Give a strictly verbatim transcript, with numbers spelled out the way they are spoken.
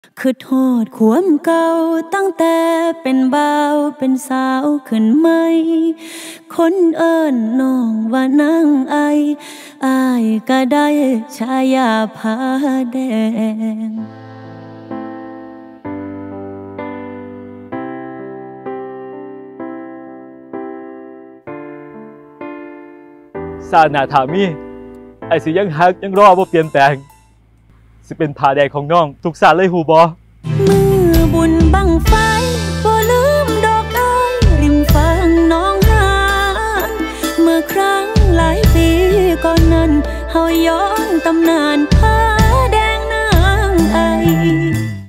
คือโทษความเก่าตั้งแต่เป็นบ่าวเป็นสาวขึ้นใหม่คนเอิ้นน้องว่านางไออายก็ได้ฉายาผาแดงซาหนาถามีไอ้สิยังฮักยังรอบ่เปลี่ยนแปลงสิเป็นผาแดงของน้องทุกสาเลยหูบ่มือบุญบังไฟบ่ลืมดอกอ้ายริมฝั่งน้องหานเมื่อครั้งหลายปีก่อนนั้นเฮาย้อ